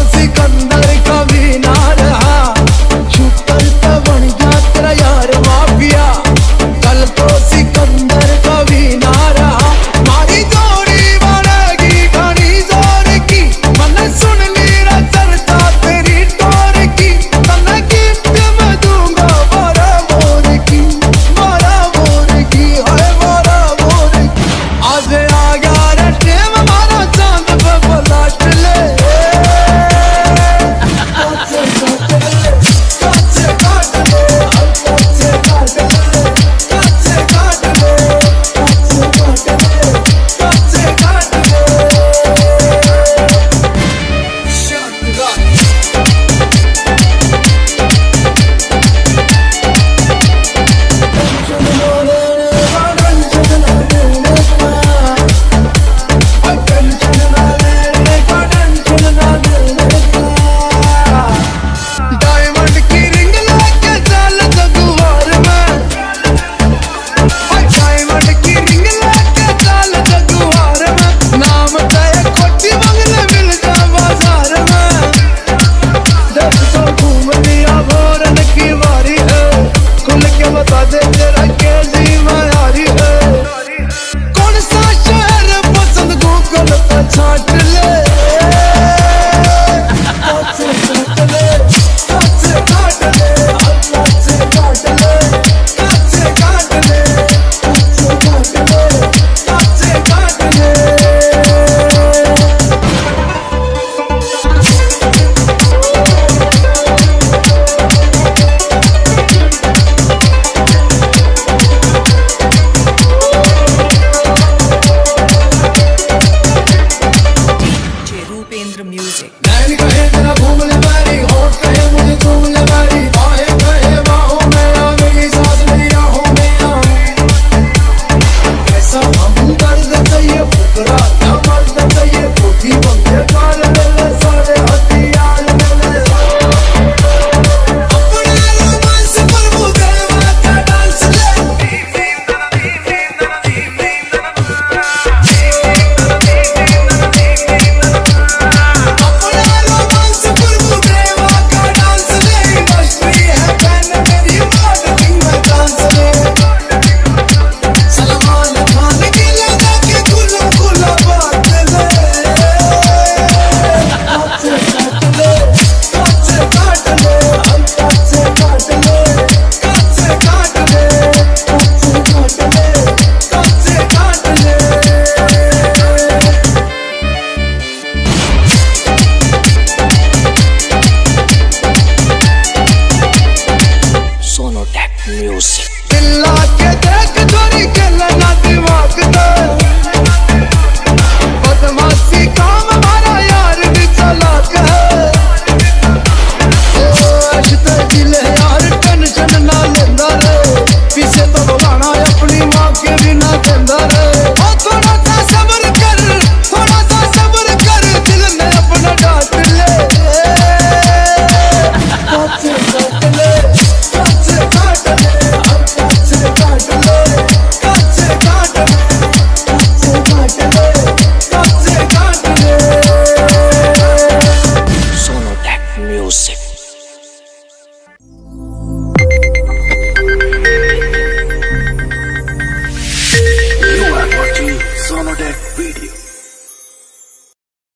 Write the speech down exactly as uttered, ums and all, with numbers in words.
सिकंदर कभी ना रहा, शुक्र तो बन जा तेरा यार माफिया। कल तो सिकंदर कभी ना रहा, मारी जोड़ी बनेगी घनी जोर की। मैंने सुन ली चर्चा तेरी टोर की, तन्ने गिफ्ट में दूंगा बारह मोर की, बारह मोर की, हाय बारह मोर की। आज आ गया रे टेम हमारा चांद पे पलट ले। बता दे तेरा कैसी मायारी है, कौन सा शहर पसंद गूगल पे छाट ले। Music. नैन कहे तेरा घूम ले बारी, होठ कहे मुझे घूम ले बारी, बाहें कहे बाहों में आ, मेरी सांस मेरी राहों में आ। कैसा हम दर्द चाहिए फुकरा क्या मर्द चाहिए, कोठी बंदे काल ले ले सारे हथियार ले ले। अपने रोमांस पर मुझे वाका डांस ले। Music. दिल्ला के देख चोरी के लेना दिमाग दे, बदमाशी काम हमारा यार भी चालाक है। ओ अश्ते दिल है यार टेंशन ना लेंदा रे, पीछे तो बुलाना अपनी माँ के भी ना देंदा रे। ओ थोड़ा सा सब्र कर, थोड़ा सा सब्र कर, दिल में अपना डांट ले। Music. You are watching Sonodec Video.